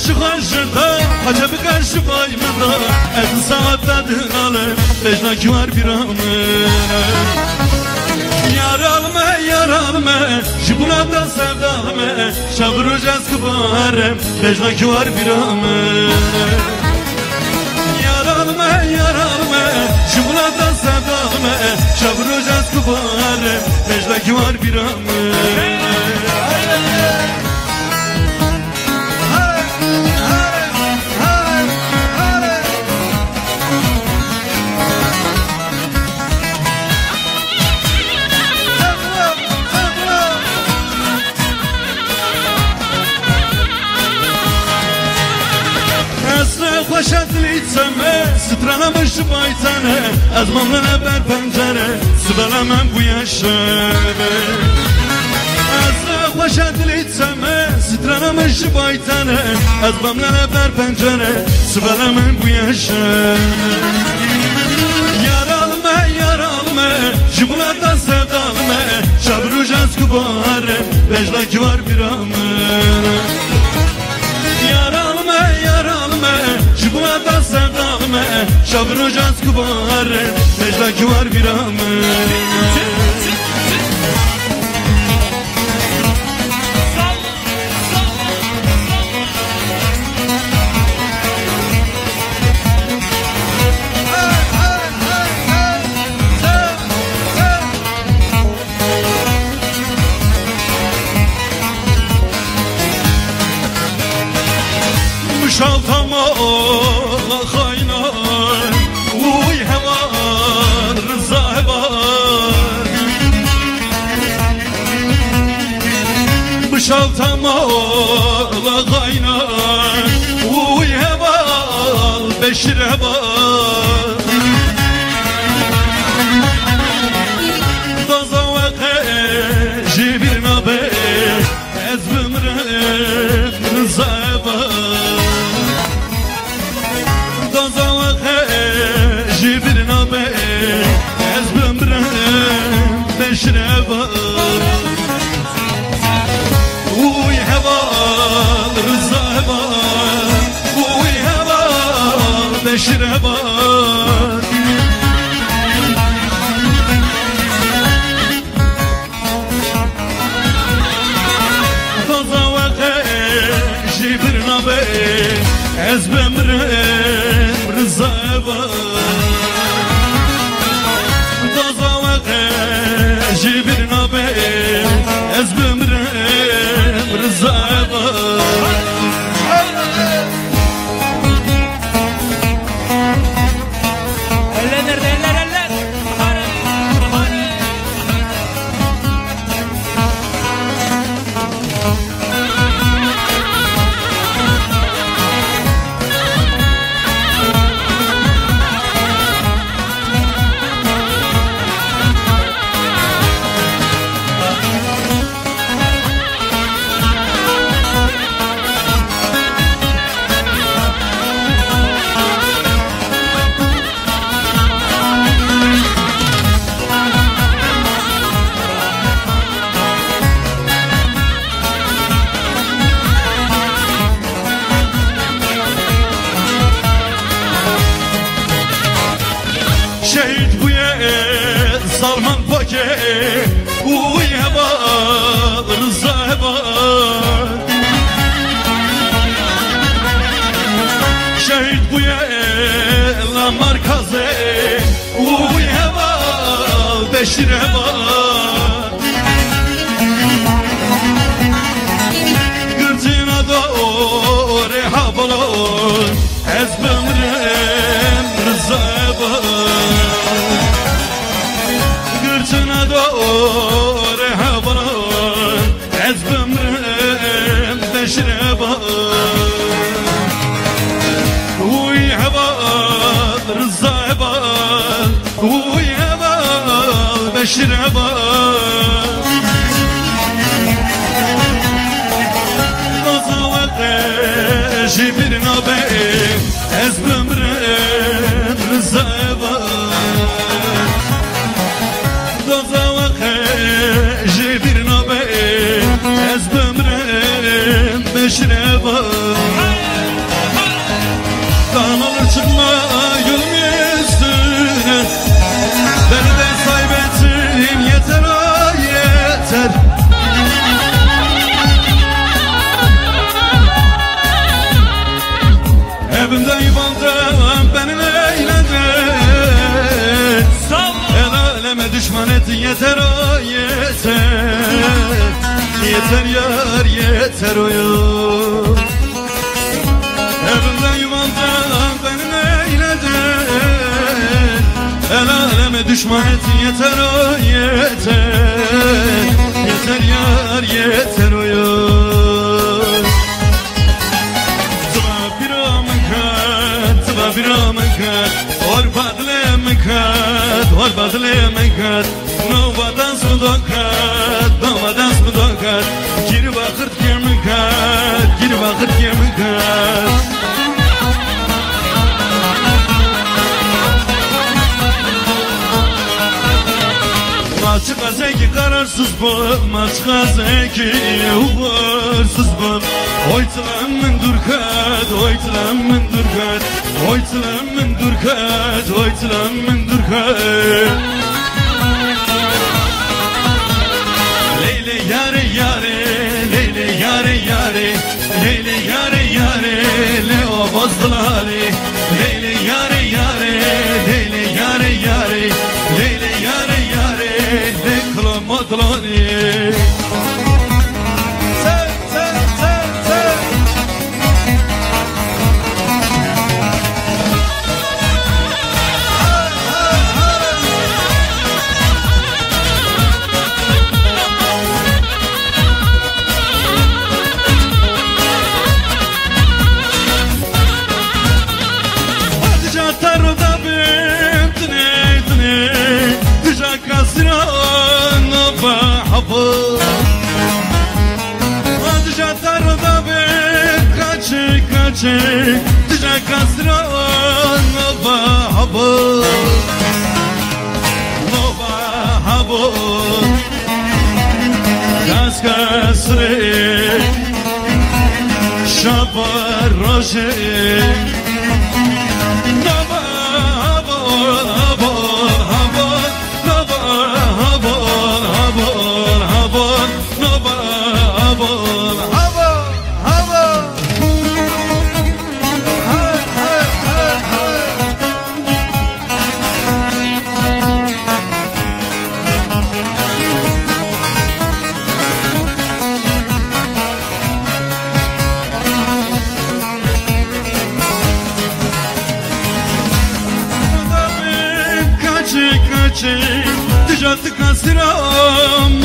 şu karşıda acaba karşı baymada ez saatladın ale bejnaki var bir anı yaralma jibulada sevdalme şabrujaz kıbarem bejnaki var bir anı yaralma jibulada sevdalme şabrujaz kıbarem bejnaki var bir anı خوشت لیتمه سترانم شبایتنه از مملنه بر پنجره سبلا من بویشه از خوشت لیتمه سترانم شبایتنه از مملنه بر پنجره سبلا من بویشه yaralma jibulada sevdalme şabrujaz kubare bejlaki var bir amene yaralma jibulada sevdalme şabrujaz kubare bejlaki var bir amene şaltama kaynar uy hevar rıza hevar bu şaltama kaynar uy hevar beşir hevar daza ve jibir nabe ezbimre rıza hevar جبر نبي حزب مرهم بشربا وي هوا رزا هوا وي هوا بشربا جبر نبي حزب مرهم رزا هوا جبر نبي أزبم رزابا شهید بوی سلمان پاکه اوی هوا رضا هوا شهید بوی لامرکازه اوی هوا بشیر هوا گرتینا دوره هاولون حزبم رم رضا هوا گرتینا دوره هاولون حزبم رم بشیر هوا وی هوا رضا هوا وی هوا بشیر هوا جبر نبي حزب مرم رضا هوا جبر نبي حزب مرم بشر هوا yeter o yeter. Yeter yar yeter oyu. Evimden yuvamdan beni eyledin. El aleme düşman etin yeter o yeter. Yeter yar yeter oyu. Bir amkat, or badle amkat, novadan sudokat, novadan sudokat, gir vakit kemkat, gir vakit kemkat. Maçı kazeki kararsız bu, maçı kazeki uğursuz bu. Oytlamın durkat, oytlamın durkat, oytlamın durkat, oytlamın durkat. Leyle yare yare, leyle yare yare, leyle yare yare, le o bozdalali. Leyle yare yare, leyle yare yare, leyle yare yare, le kılamatlani. Tja kasran nova habo, nova habo. Kas kasre shabar roje, nova habo, habo, habo, nova habo, habo, habo, nova habo, habo. Tja të kasram